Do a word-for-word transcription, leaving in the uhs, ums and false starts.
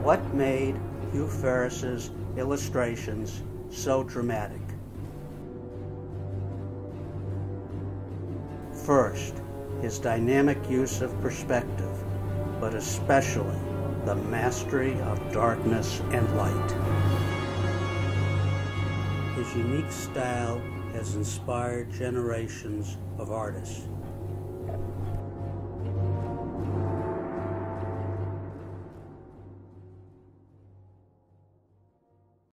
What made Hugh Ferris's illustrations so dramatic? First, his dynamic use of perspective, but especially the mastery of darkness and light. His unique style has inspired generations of artists.